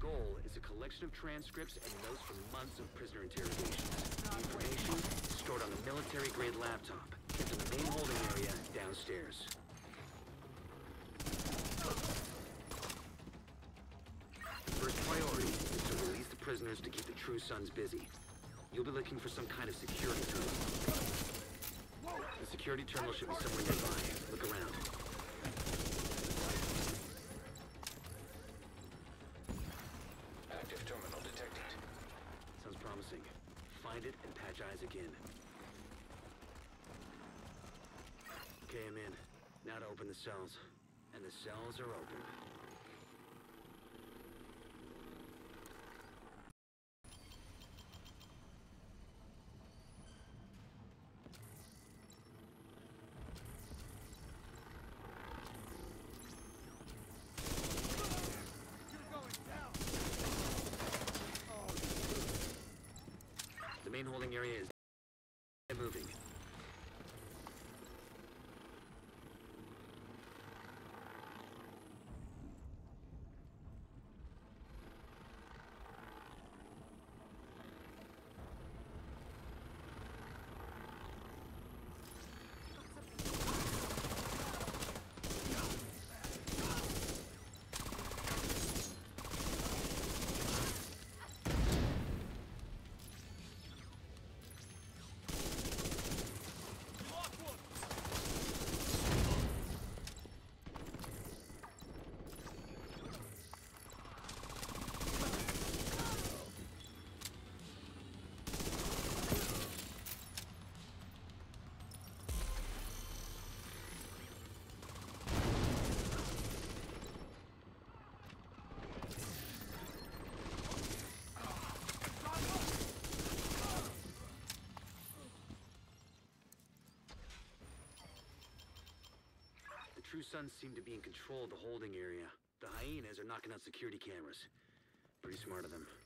goal is a collection of transcripts and notes from months of prisoner interrogations. The information is stored on a military-grade laptop, kept in the main holding area downstairs. The first priority is to release the prisoners to keep the True Sons busy. You'll be looking for some kind of security terminal. The security terminal should be somewhere nearby. Look around. Active terminal detected. Sounds promising. Find it and patch eyes again. Okay, I'm in. Now to open the cells. And the cells are open. The main holding area is moving. The True Sons seem to be in control of the holding area. The hyenas are knocking out security cameras. Pretty smart of them.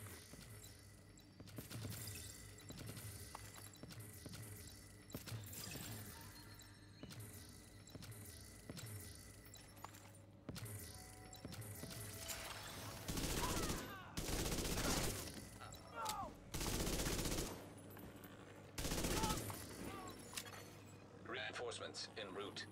Reinforcements en route.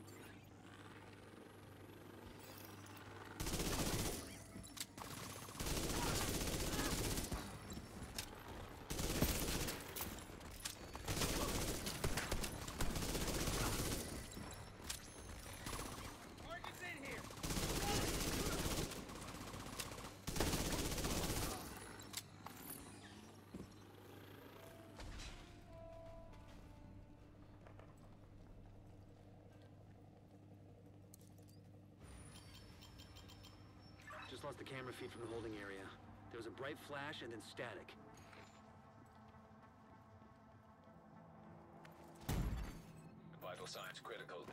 Just lost the camera feed from the holding area. There was a bright flash and then static. Vital signs critical.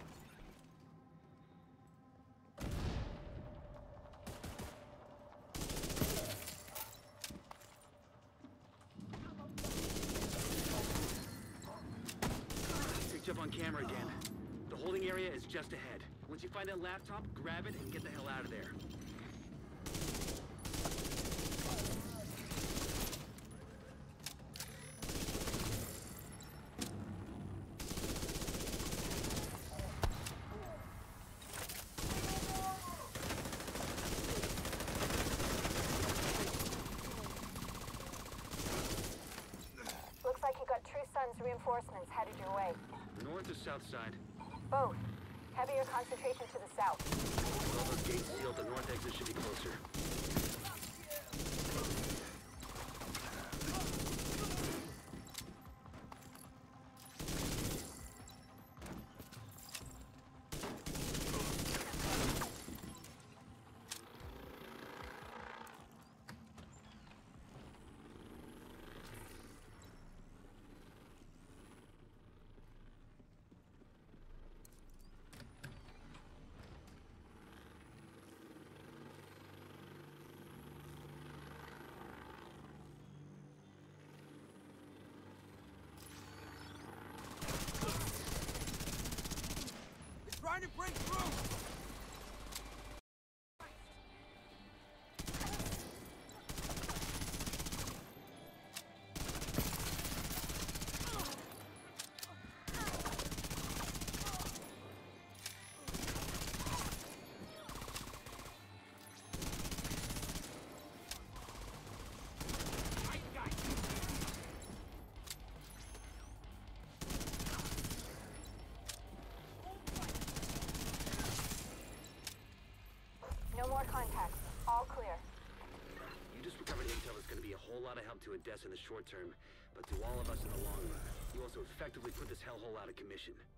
Picked up on camera again. The holding area is just ahead. Once you find that laptop, grab it and get the hell out of there. Looks like you got True Sons reinforcements headed your way. North or south side? Both. Heavier concentration to the south. With all those gates sealed, the north exit should be closer. help to Odessa in the short term, but to all of us in the long run. You also effectively put this hellhole out of commission.